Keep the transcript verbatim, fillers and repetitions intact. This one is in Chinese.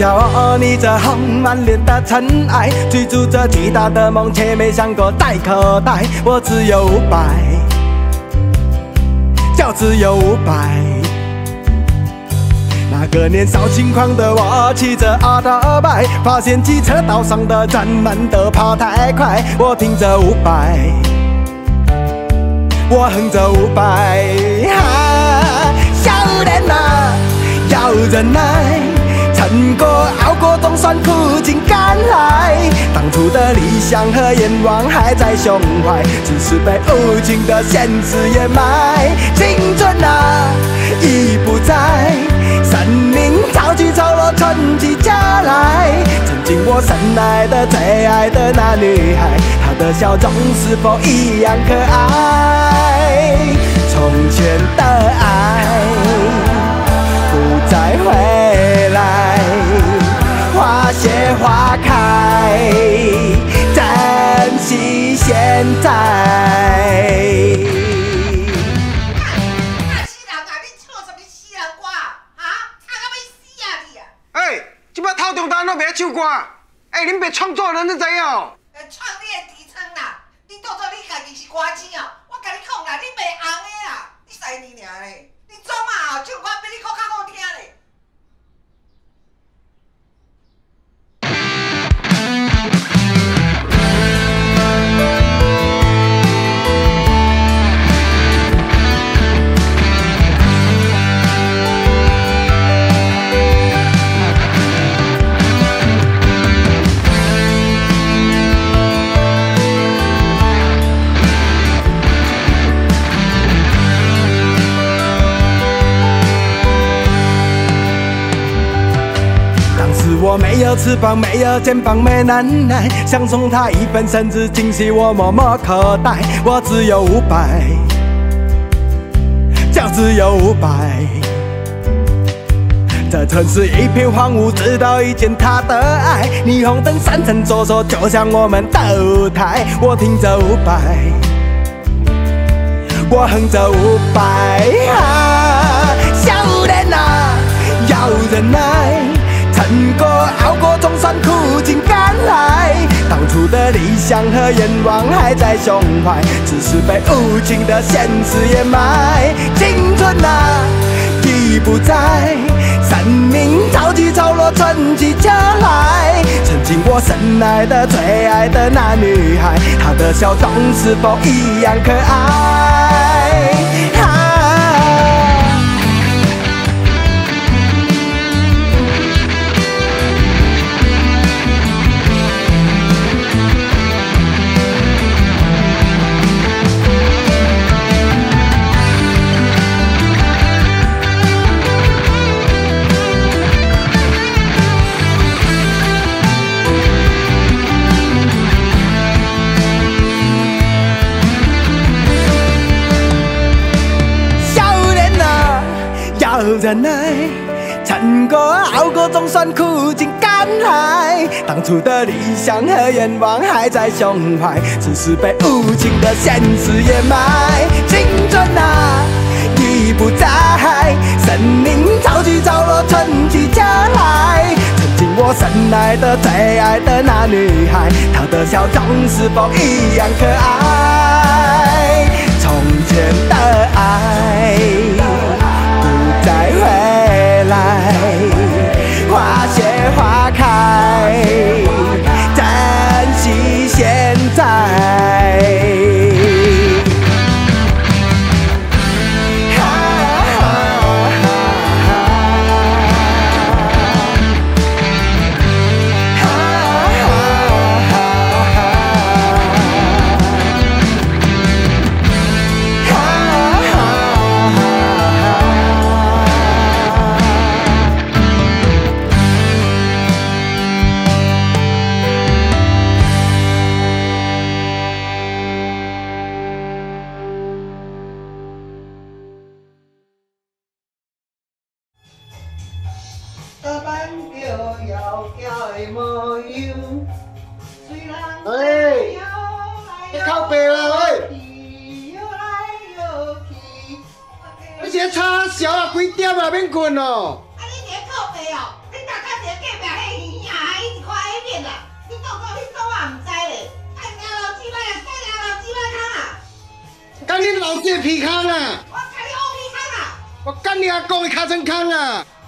下我，你这红满脸的尘埃，追逐着巨大的梦，却没想过再口袋。我只有五百，就只有五百。那个年少轻狂的我，骑着阿达拜，发现机车道上的人们都跑太快。我听着伍佰，我哼着伍佰，哈，少年啊，要忍耐。 撑过熬过，总算苦尽甘来。当初的理想和愿望还在胸怀，只是被无情的现实掩埋。青春啊，已不在，生命潮起潮落，春季加来。曾经我深爱的、最爱的那女孩，她的笑容是否一样可爱？从前的爱不再回来。 花谢花开，珍惜现在。 啊死人啊！你唱什么死人歌啊？啊，唱到要死啊你啊！ 哎，即摆头中单都袂唱歌，哎，恁别创作人你知影哦？ 呃，创你的底层啦，你当作你家己是歌星哦？我甲你讲啦，你袂红的啦，你使你尔嘞？你总啊，唱歌比你搁较好听嘞。 我没有翅膀，没有肩膀，没能耐，想送她一份生日惊喜，我默默口袋。我只有五百，就只有五百。这城市一片荒芜，直到遇见她的爱。霓虹灯闪闪烁烁，就像我们的舞台。我听着伍佰，我哼着伍佰，啊，少年啊，要忍耐。 撑过熬过，总算苦尽甘来。当初的理想和愿望还在胸怀，只是被无情的现实掩埋。青春啊，已不在，生命潮起潮落，春季加来。曾经我深爱的、最爱的那女孩，她的笑容是否一样可爱？啊 忍耐，撑过熬过，总算苦尽甘来。当初的理想和愿望还在胸怀，只是被无情的现实掩埋。青春啊，已不在，生命潮起潮落，春季加来。曾经我深爱的、最爱的那女孩，她的笑容是否一样可爱？从前的爱。 再回来，花谢花开，珍惜现在。 哎，你靠背啦喂！你这差小啊，几点啊？免困哦。 啊，你这靠背哦，你大家这隔壁迄老子的皮康啊！ 我踩你乌皮康啊！ 我干你阿公的卡真康啊！